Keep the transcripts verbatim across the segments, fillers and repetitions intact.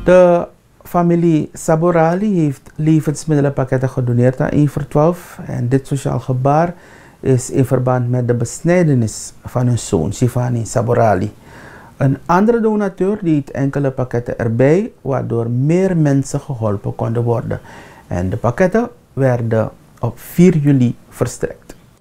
De familie Saborali heeft levensmiddelenpakketten gedoneerd aan één voor twaalf. En dit sociaal gebaar is in verband met de besnijdenis van hun zoon, Shivani Saborali. Een andere donateur deed enkele pakketten erbij, waardoor meer mensen geholpen konden worden. En de pakketten werden op vier juli verstrekt.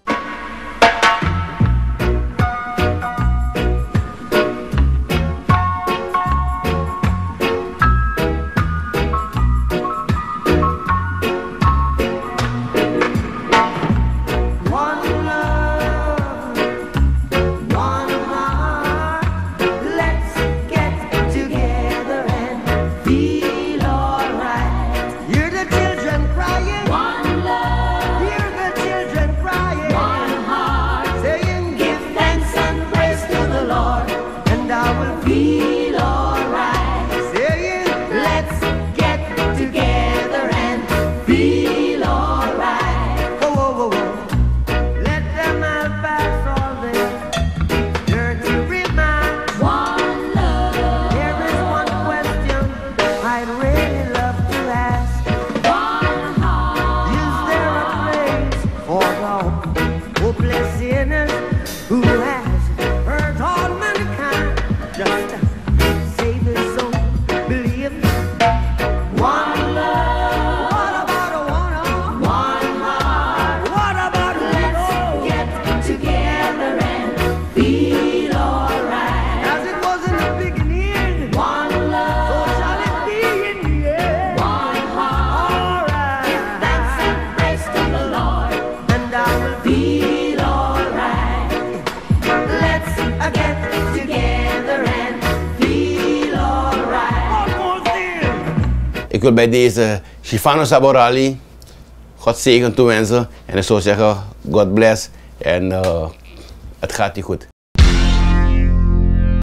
Ik wil bij deze Shivani Saborali God zegen toewensen en ik zou zeggen God bless en uh, het gaat je goed.